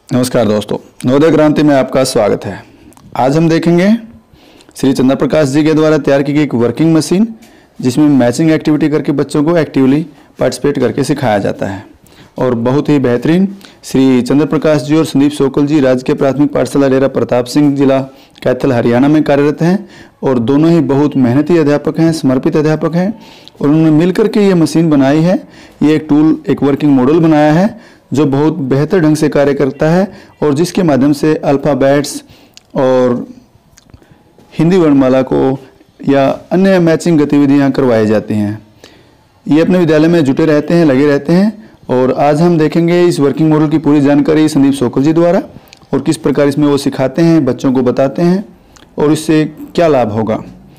नमस्कार दोस्तों, नवोदय क्रांति में आपका स्वागत है। आज हम देखेंगे श्री चंद्र प्रकाश जी के द्वारा तैयार की गई एक वर्किंग मशीन जिसमें मैचिंग एक्टिविटी करके बच्चों को एक्टिवली पार्टिसिपेट करके सिखाया जाता है और बहुत ही बेहतरीन श्री चंद्र प्रकाश जी और संदीप सोकल जी राजकीय प्राथमिक पाठशाला डेरा प्रताप सिंह जिला कैथल हरियाणा में कार्यरत हैं और दोनों ही बहुत मेहनती अध्यापक हैं, समर्पित अध्यापक हैं और उन्होंने मिलकर के ये मशीन बनाई है। ये एक टूल, एक वर्किंग मॉडल बनाया है जो बहुत बेहतर ढंग से कार्य करता है और जिसके माध्यम से अल्फ़ाबेट्स और हिंदी वर्णमाला को या अन्य मैचिंग गतिविधियां करवाई जाती हैं। ये अपने विद्यालय में जुटे रहते हैं, लगे रहते हैं और आज हम देखेंगे इस वर्किंग मॉडल की पूरी जानकारी संदीप सोकल जी द्वारा और किस प्रकार इसमें वो सिखाते हैं, बच्चों को बताते हैं और इससे क्या लाभ होगा।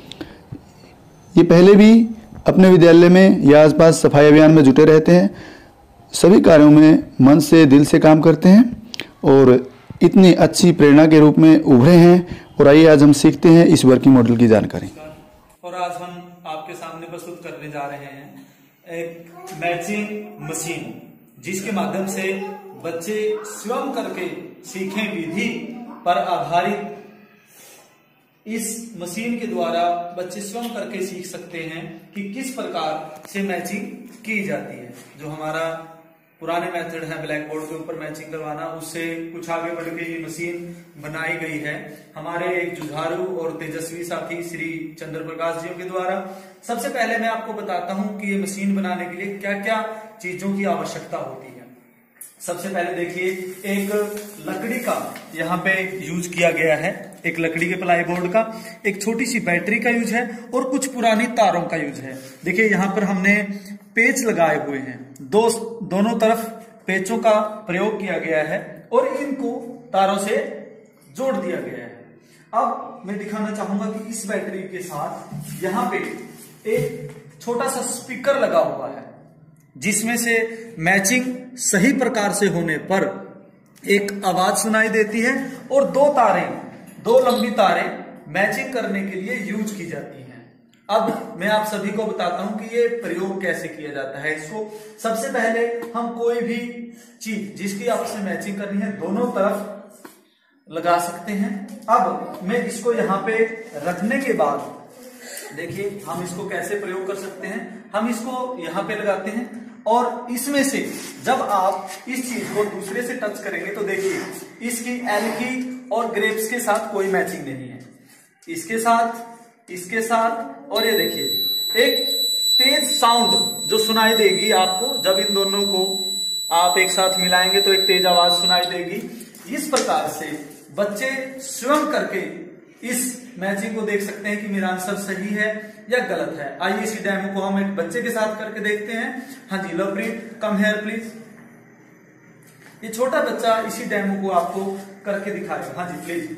ये पहले भी अपने विद्यालय में या आसपास सफाई अभियान में जुटे रहते हैं, सभी कार्यों में मन से, दिल से काम करते हैं और इतनी अच्छी प्रेरणा के रूप में उभरे हैं। और आइए आज हम सीखते हैं इस वर्किंग मॉडल की जानकारी। और आज हम आपके सामने प्रस्तुत करने जा रहे हैं एक मैचिंग मशीन जिसके माध्यम से बच्चे स्वयं करके सीखें विधि पर आधारित। इस मशीन के द्वारा बच्चे स्वयं करके सीख सकते हैं कि किस प्रकार से मैचिंग की जाती है। जो हमारा पुराने मेथड है ब्लैक बोर्ड के ऊपर मैचिंग करवाना, उससे कुछ आगे बढ़ के ये मशीन बनाई गई है हमारे एक जुझारू और तेजस्वी साथी श्री चंद्र प्रकाश जी के द्वारा। सबसे पहले मैं आपको बताता हूं कि ये मशीन बनाने के लिए क्या क्या चीजों की आवश्यकता होती है। सबसे पहले देखिए, एक लकड़ी का यहाँ पे यूज किया गया है, एक लकड़ी के प्लाई बोर्ड का, एक छोटी सी बैटरी का यूज है और कुछ पुरानी तारों का यूज है। देखिए यहाँ पर हमने पेच लगाए हुए हैं, दोनों तरफ पेचों का प्रयोग किया गया है और इनको तारों से जोड़ दिया गया है। अब मैं दिखाना चाहूंगा कि इस बैटरी के साथ यहाँ पे एक छोटा सा स्पीकर लगा हुआ है जिसमें से मैचिंग सही प्रकार से होने पर एक आवाज सुनाई देती है और दो लंबी तारें मैचिंग करने के लिए यूज की जाती हैं। अब मैं आप सभी को बताता हूं कि ये प्रयोग कैसे किया जाता है। इसको सबसे पहले हम कोई भी चीज जिसकी आपसे मैचिंग करनी है दोनों तरफ लगा सकते हैं। अब मैं इसको यहाँ पे रखने के बाद देखिए हम इसको कैसे प्रयोग कर सकते हैं। हम इसको यहाँ पे लगाते हैं और इसमें से जब आप इस चीज को दूसरे से टच करेंगे तो देखिए इसकी एल की और ग्रेप्स के साथ कोई मैचिंग नहीं है, इसके साथ और ये देखिए एक तेज साउंड जो सुनाई देगी आपको जब इन दोनों को आप एक साथ मिलाएंगे तो एक तेज आवाज सुनाई देगी। इस प्रकार से बच्चे स्वयं करके इस मैचिंग को देख सकते हैं कि मेरा आंसर सही है या गलत है। आइए इसी डेमो को हम एक बच्चे के साथ करके देखते हैं। हाँ जी, लवप्रीत कम हेयर प्लीज। ये छोटा बच्चा इसी डेमो को आपको करके दिखाएगा। हाँ जी प्लीज।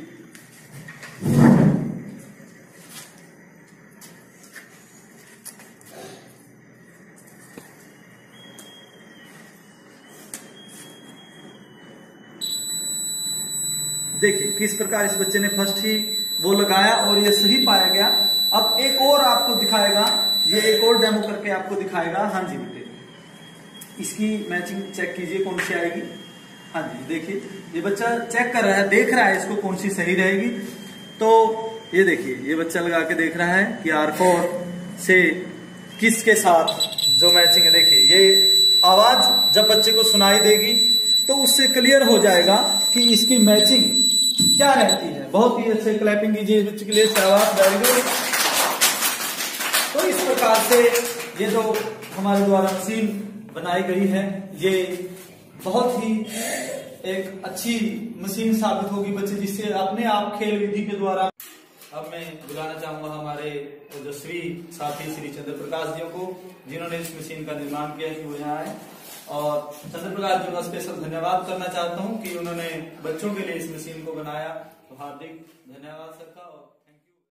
देखिए किस प्रकार इस बच्चे ने फर्स्ट ही वो लगाया और ये सही पाया गया। अब एक और आपको दिखाएगा, ये एक और डेमो करके आपको दिखाएगा। हाँ जी बेटे, इसकी मैचिंग चेक कीजिए कौन सी आएगी। हाँ जी देखिए ये बच्चा चेक कर रहा है, देख रहा है इसको कौन सी सही रहेगी। तो ये देखिए ये बच्चा लगा के देख रहा है कि R4 से किसके साथ जो मैचिंग है। देखिए ये आवाज जब बच्चे को सुनाई देगी तो उससे क्लियर हो जाएगा कि इसकी मैचिंग क्या रहती है। बहुत ही अच्छे क्लैपिंग कीजिए बच्चे के लिए, शाबाश, वेरी गुड। तो इस प्रकार से ये जो हमारे द्वारा मशीन बनाई गई है ये बहुत ही एक अच्छी मशीन साबित होगी बच्चे, जिससे अपने आप खेल विधि के द्वारा। अब मैं बुलाना चाहूंगा हमारे तेजस्वी साथी श्री चंद्र प्रकाश जी को जिन्होंने इस मशीन का निर्माण किया कि वो यहाँ आए और चंद्र प्रकाश जी का स्पेशल धन्यवाद करना चाहता हूँ कि उन्होंने बच्चों के लिए इस मशीन को बनाया। तो हार्दिक धन्यवाद सबका।